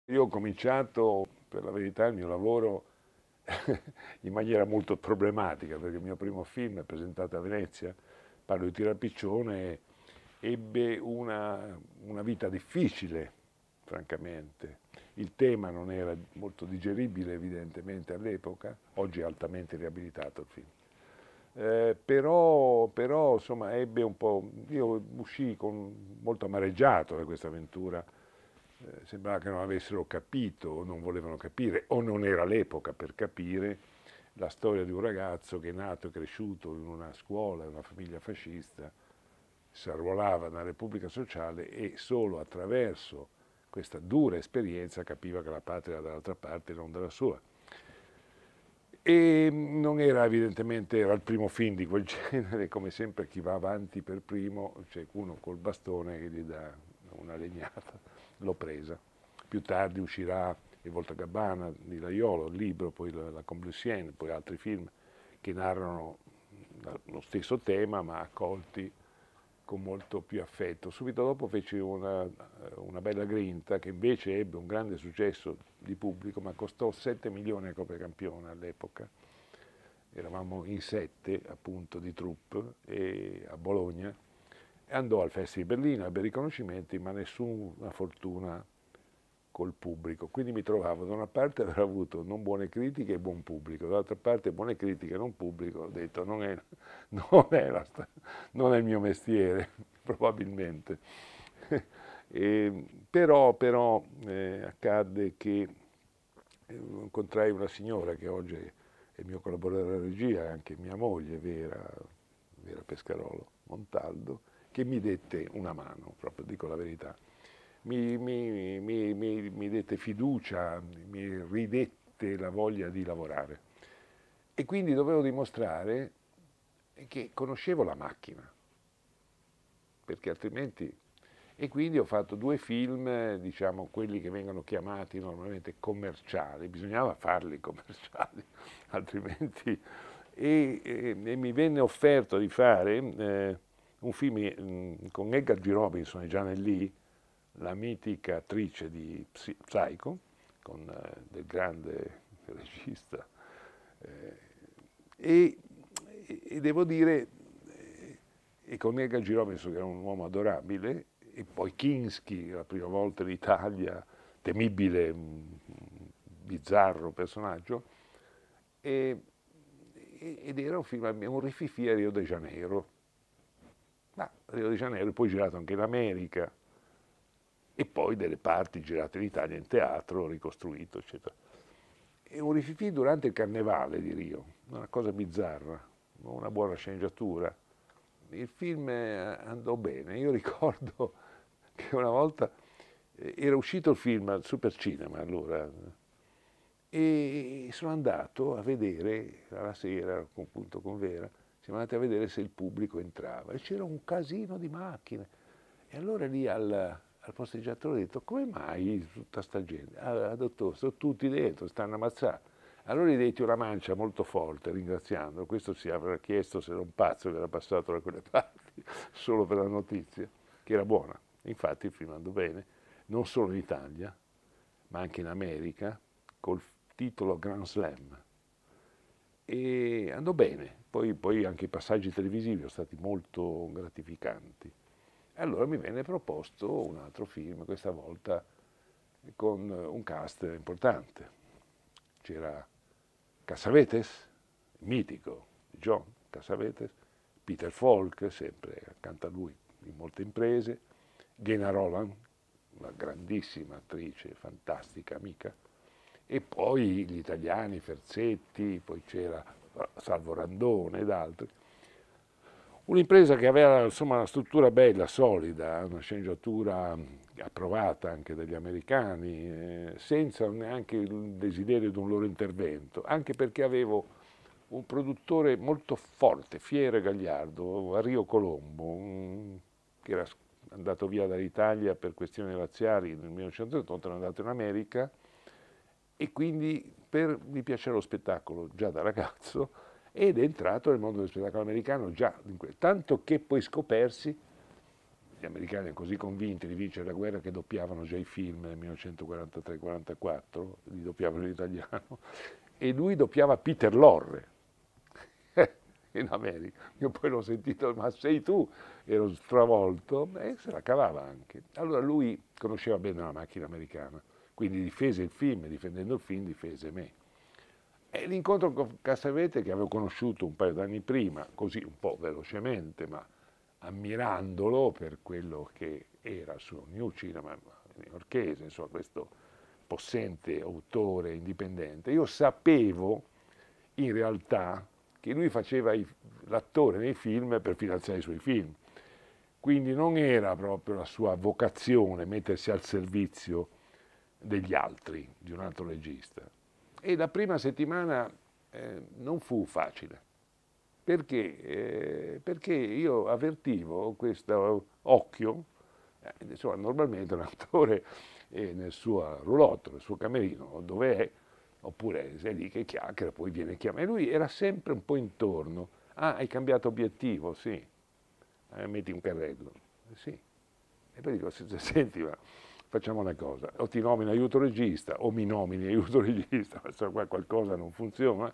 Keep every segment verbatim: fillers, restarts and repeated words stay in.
Io ho cominciato, per la verità, il mio lavoro in maniera molto problematica, perché il mio primo film, presentato a Venezia, parlo di Tirapiccione, ebbe una, una vita difficile, francamente. Il tema non era molto digeribile, evidentemente, all'epoca, oggi è altamente riabilitato il film. Eh, però, però, insomma, ebbe un po'. Io uscii con, molto amareggiato da questa avventura. Eh, sembrava che non avessero capito o non volevano capire o non era l'epoca per capire la storia di un ragazzo che è nato e cresciuto in una scuola, in una famiglia fascista, si arruolava nella Repubblica Sociale e solo attraverso questa dura esperienza capiva che la patria era dall'altra parte e non dalla sua. E non era evidentemente, era il primo film di quel genere, come sempre chi va avanti per primo, c'è uno col bastone che gli dà una legnata, l'ho presa. Più tardi uscirà Il Voltagabbana di Laiolo, il libro, poi la, la Comblesien, poi altri film che narrano lo stesso tema ma accolti con molto più affetto. Subito dopo feci una, una bella grinta che invece ebbe un grande successo di pubblico, ma costò sette milioni a Copia Campione all'epoca. Eravamo in sette appunto di troupe e a Bologna. E andò al Festival di Berlino, ebbe riconoscimenti, ma nessuna fortuna col pubblico. Quindi mi trovavo da una parte aver avuto non buone critiche e buon pubblico, dall'altra parte buone critiche e non pubblico. Ho detto non è, non è, la, non è il mio mestiere, probabilmente. E, però però eh, accadde che incontrai una signora che oggi è il mio collaboratore di regia, anche mia moglie, Vera, Vera Pescarolo Montaldo, che mi dette una mano, proprio dico la verità. Mi, mi, mi, mi, mi dette fiducia, mi ridette la voglia di lavorare. E quindi dovevo dimostrare che conoscevo la macchina, perché altrimenti. E quindi ho fatto due film, diciamo, quelli che vengono chiamati normalmente commerciali, bisognava farli commerciali, altrimenti. E, e, e mi venne offerto di fare eh, un film mh, con Edgar G. Robinson e Janet Leigh, la mitica attrice di Psycho, con, eh, del grande regista. Eh, e, e, devo dire, eh, e con Edgar G. Robinson, che era un uomo adorabile, e poi Kinski, la prima volta in Italia, temibile, bizzarro personaggio, e, ed era un film, un rififì a Rio de Janeiro. Ma Rio de Janeiro, poi girato anche in America, e poi delle parti girate in Italia in teatro, ricostruito, eccetera. E un rififì durante il carnevale di Rio, una cosa bizzarra, una buona sceneggiatura. Il film andò bene, io ricordo che una volta era uscito il film al Super Cinema allora e sono andato a vedere alla sera appunto con Vera, siamo andati a vedere se il pubblico entrava e c'era un casino di macchine e allora lì al, al posteggiatore ho detto come mai tutta sta gente? Ah, dottore, sono tutti dentro, stanno ammazzati. Allora gli detti una mancia molto forte ringraziando, questo si avrà chiesto se era un pazzo che era passato da quelle parti solo per la notizia, che era buona. Infatti il film andò bene, non solo in Italia, ma anche in America, col titolo Grand Slam. E andò bene, poi, poi anche i passaggi televisivi sono stati molto gratificanti. E allora mi venne proposto un altro film, questa volta con un cast importante. C'era Cassavetes, mitico, John Cassavetes, Peter Falk, sempre accanto a lui in molte imprese, Gena Roland, una grandissima attrice, fantastica amica, e poi gli italiani, Ferzetti, poi c'era Salvo Randone ed altri. Un'impresa che aveva insomma una struttura bella, solida, una sceneggiatura approvata anche dagli americani, eh, senza neanche il desiderio di un loro intervento, anche perché avevo un produttore molto forte, fiero e gagliardo, Arrio Colombo, un, che era andato via dall'Italia per questioni razziali nel millenovecentottanta, è andato in America e quindi per, mi piaceva lo spettacolo già da ragazzo ed è entrato nel mondo dello spettacolo americano già, tanto che poi scopersi gli americani erano così convinti di vincere la guerra che doppiavano già i film nel millenovecentoquarantatré quarantaquattro, li doppiavano in italiano, e lui doppiava Peter Lorre in America. Io poi l'ho sentito, ma sei tu? Ero stravolto, e se la cavava anche. Allora lui conosceva bene la macchina americana, quindi difese il film, e difendendo il film difese me. E l'incontro con Cassavetes, che avevo conosciuto un paio d'anni prima, così un po' velocemente, ma ammirandolo per quello che era il suo New Cinema newyorkese, insomma, questo possente autore indipendente, io sapevo in realtà che lui faceva l'attore nei film per finanziare i suoi film, quindi non era proprio la sua vocazione mettersi al servizio degli altri, di un altro regista. E la prima settimana eh, non fu facile, perché, eh, perché io avvertivo questo occhio, eh, insomma, normalmente un attore è nel suo roulotte, nel suo camerino, dove è, oppure sei lì che chiacchiera, poi viene chiamato. E lui era sempre un po' intorno. Ah, hai cambiato obiettivo? Sì. Eh, metti un carrello? Sì. E poi dico, senti, ma facciamo una cosa, o ti nomino aiuto regista, o mi nomini aiuto regista, ma qua qualcosa non funziona.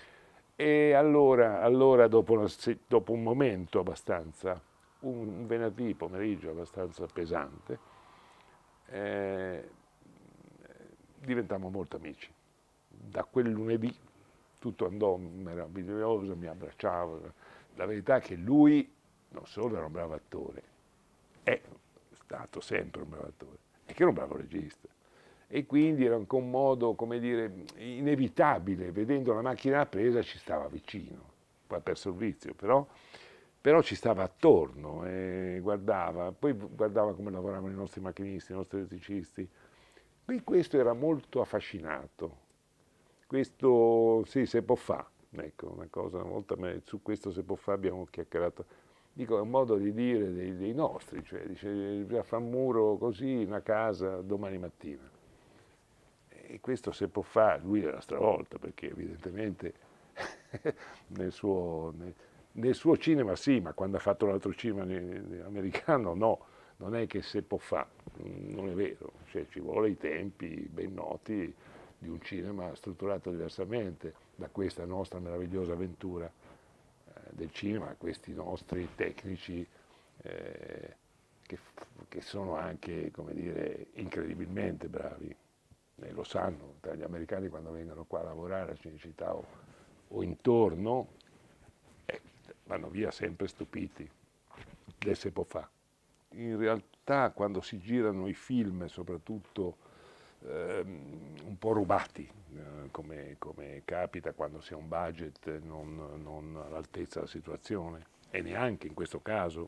E allora, allora dopo, una, dopo un momento abbastanza, un venerdì pomeriggio abbastanza pesante, eh, diventammo molto amici. Da quel lunedì tutto andò meraviglioso, mi abbracciava. La verità è che lui non solo era un bravo attore, è stato sempre un bravo attore, è che era un bravo regista. E quindi era anche un modo, come dire, inevitabile, vedendo la macchina appresa ci stava vicino, poi ha perso il vizio, però, però ci stava attorno e guardava, poi guardava come lavoravano i nostri macchinisti, i nostri elettricisti. Qui questo era molto affascinato, questo sì, se può fare, ecco, una cosa, una volta su questo se può fare abbiamo chiacchierato, dico, è un modo di dire dei, dei nostri, cioè dice, bisogna fare un muro così, una casa domani mattina. E questo se può fare, lui era stravolta perché evidentemente nel, suo, nel, nel suo cinema sì, ma quando ha fatto l'altro cinema americano no, non è che se può fare, non è vero, cioè, ci vuole i tempi ben noti di un cinema strutturato diversamente da questa nostra meravigliosa avventura eh, del cinema, questi nostri tecnici eh, che, che sono anche, come dire, incredibilmente bravi. E lo sanno, gli americani quando vengono qua a lavorare a Cinecittà o, o intorno, eh, vanno via sempre stupiti del se può fare. In realtà quando si girano i film, soprattutto ehm, un po' rubati, eh, come, come capita quando si ha un budget non, non all'altezza della situazione, e neanche in questo caso,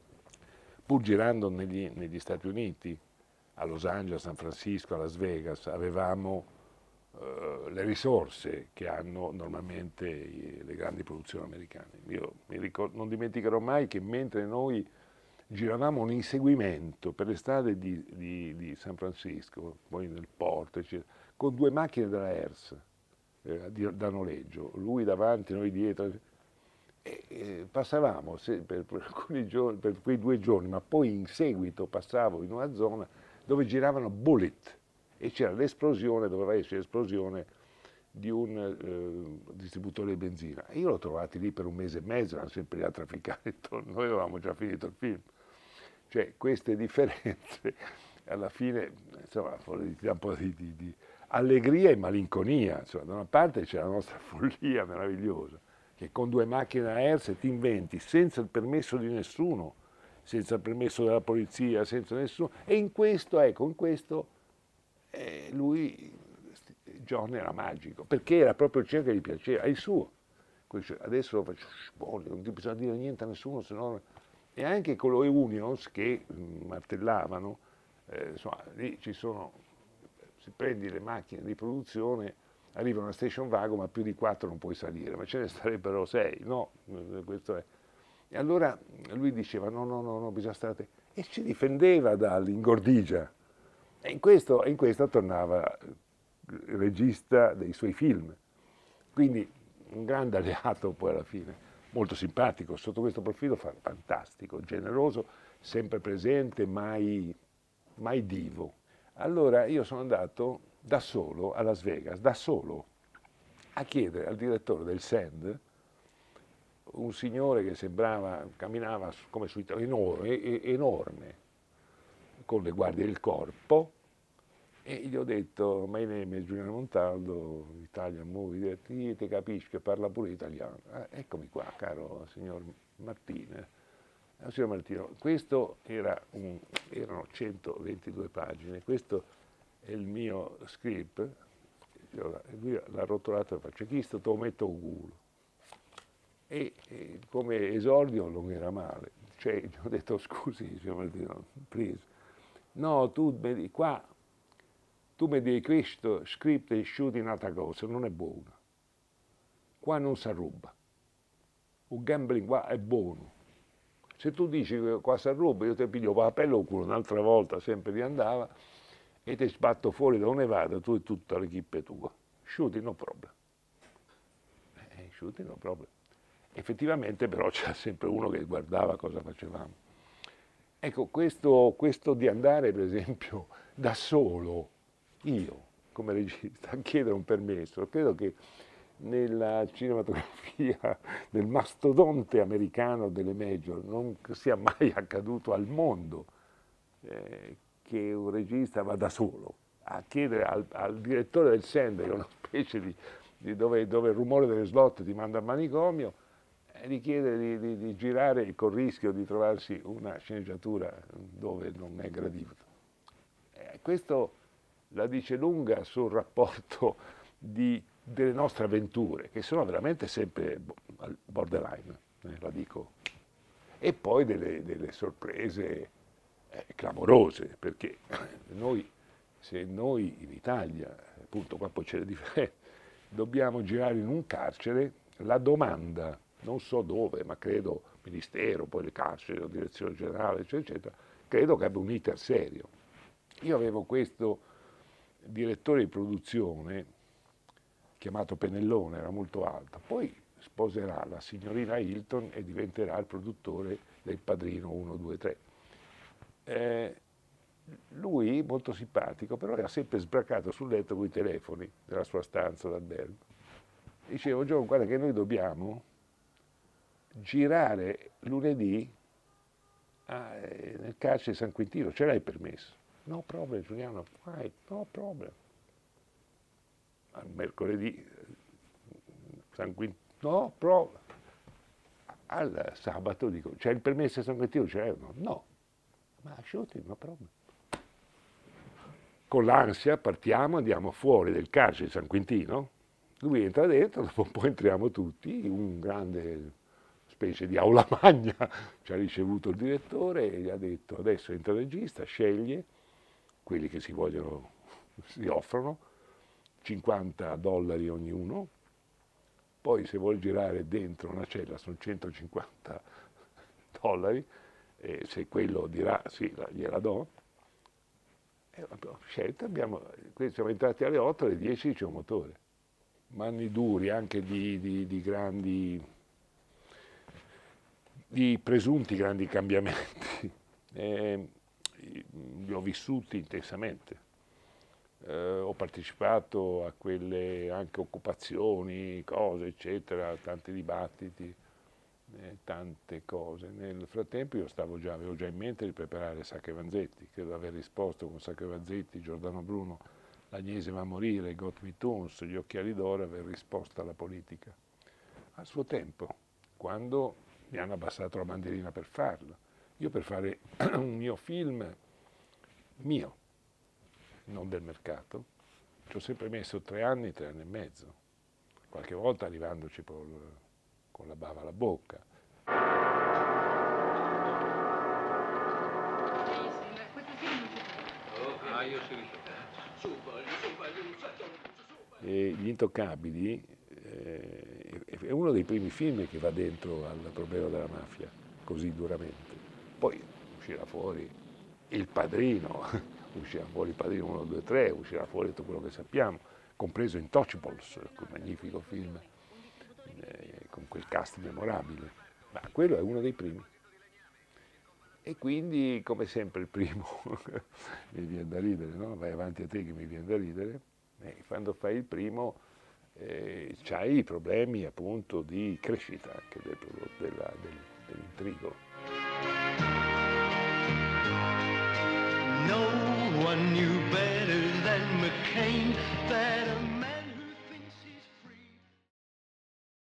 pur girando negli, negli Stati Uniti, a Los Angeles, a San Francisco, a Las Vegas, avevamo eh, le risorse che hanno normalmente i, le grandi produzioni americane. Io mi ricordo, non dimenticherò mai che mentre noi giravamo un inseguimento per le strade di, di, di San Francisco, poi nel porto, eccetera, con due macchine della Hertz eh, da noleggio, lui davanti, noi dietro, e, e passavamo se, per, per, alcuni giorni, per quei due giorni, ma poi in seguito passavo in una zona dove giravano Bullitt e c'era l'esplosione, doveva essere l'esplosione di un eh, distributore di benzina. E io l'ho trovati lì per un mese e mezzo, erano sempre lì a trafficare intorno, noi avevamo già finito il film. Cioè queste differenze alla fine, insomma, un po' di, di, di allegria e malinconia. Insomma, da una parte c'è la nostra follia meravigliosa, che con due macchine a Hertz ti inventi senza il permesso di nessuno, senza il permesso della polizia, senza nessuno, e in questo, ecco, in questo eh, lui, John era magico, perché era proprio il cinema che gli piaceva, è il suo. Adesso lo faccio, non bisogna dire niente a nessuno, se no... E anche con le unions che mh, martellavano, eh, insomma, lì ci sono, se prendi le macchine di produzione, arriva una station wagon, ma più di quattro non puoi salire, ma ce ne sarebbero sei, no? Questo è. E allora lui diceva no, no, no, no, bisogna stare attenti. E ci difendeva dall'ingordigia. E in questo, in questo tornava il regista dei suoi film. Quindi un grande alleato poi alla fine, molto simpatico, sotto questo profilo fantastico, generoso, sempre presente, mai, mai divo. Allora io sono andato da solo a Las Vegas, da solo, a chiedere al direttore del Sand, un signore che sembrava, camminava come su enorme, enorme, con le guardie del corpo, e gli ho detto, my name is Giuliano Montaldo, Italian Movie, ti, ti capisci che parla pure italiano. Eh, eccomi qua, caro signor Martino. Eh, signor Martino, questo era un, erano centoventidue pagine, questo è il mio script, lui l'ha rotolato e faccio, chi sto te lo metto un culo. E, e come esordio non era male, cioè gli ho detto scusi signor Martino, please, no, tu mi, qua tu mi dici questo script è sciuto in altra cosa, non è buono, qua non si ruba, il gambling qua è buono, se tu dici che qua si ruba io ti piglio la pelle o culo un'altra volta, sempre riandava, e ti sbatto fuori da un Nevada, tu e tutta l'equipe tua, sciuti no problem, eh, sciuti no problem. Effettivamente però c'era sempre uno che guardava cosa facevamo. Ecco, questo, questo di andare per esempio da solo, io come regista, a chiedere un permesso, credo che nella cinematografia del mastodonte americano delle major non sia mai accaduto al mondo eh, che un regista va da solo a chiedere al, al direttore del Sand, che è una specie di, di dove, dove il rumore delle slot ti manda al manicomio, di chiedere di, di, di girare col rischio di trovarsi una sceneggiatura dove non è gradito. Eh, questo la dice lunga sul rapporto di, delle nostre avventure, che sono veramente sempre al borderline, eh, la dico. E poi delle, delle sorprese eh, clamorose, perché noi, se noi in Italia, appunto qua poi c'è la differenza, dobbiamo girare in un carcere, la domanda non so dove, ma credo Ministero, poi le carceri, la direzione generale, eccetera, eccetera, credo che abbia un iter serio. Io avevo questo direttore di produzione, chiamato Pennellone, era molto alto, poi sposerà la signorina Hilton e diventerà il produttore del Padrino uno, due, tre. Eh, lui, molto simpatico, però era sempre sbracato sul letto con i telefoni nella sua stanza d'albergo. Dicevo, Gio, guarda che noi dobbiamo girare lunedì a, eh, nel carcere di San Quintino, ce l'hai il permesso? No problem, Giuliano, fine, no problem. Al mercoledì, San Quintino, no problem. Al sabato dico, c'è il permesso a San Quintino? Ce l'hai? No, no. Ma shooting, no problem. Con l'ansia partiamo, andiamo fuori del carcere di San Quintino, lui entra dentro, dopo un po' entriamo tutti, un grande specie di aula magna, ci ha ricevuto il direttore e gli ha detto adesso entra il regista, sceglie quelli che si vogliono, si offrono, cinquanta dollari ognuno, poi se vuol girare dentro una cella sono centocinquanta dollari, e se quello dirà sì, gliela do, e abbiamo scelto, abbiamo, siamo entrati alle otto, alle dieci c'è un motore. Anni duri anche di, di, di grandi, di presunti grandi cambiamenti, eh, li ho vissuti intensamente, eh, ho partecipato a quelle anche occupazioni, cose eccetera, tanti dibattiti, eh, tante cose. Nel frattempo io stavo già, avevo già in mente di preparare Sacco e Vanzetti, credo aver risposto con Sacco e Vanzetti, Giordano Bruno, l'Agnese va a morire, Got Me Tunes, Gli occhiali d'oro, aver risposto alla politica. Al suo tempo, quando mi hanno abbassato la bandierina per farlo. Io per fare un mio film mio, non del mercato, ci ho sempre messo tre anni, tre anni e mezzo, qualche volta arrivandoci con, con la bava alla bocca. E Gli Intoccabili eh, è uno dei primi film che va dentro al problema della mafia, così duramente. Poi uscirà fuori Il Padrino, uscirà fuori Il Padrino uno, due, tre, uscirà fuori tutto quello che sappiamo, compreso Intouchables, quel magnifico film eh, con quel cast memorabile. Ma quello è uno dei primi. E quindi, come sempre, il primo mi viene da ridere, no? Vai avanti a te che mi viene da ridere. E quando fai il primo eh, c'hai i problemi appunto di crescita anche del prodotto, della- del- dell'intrigo. No one knew better than McCain that a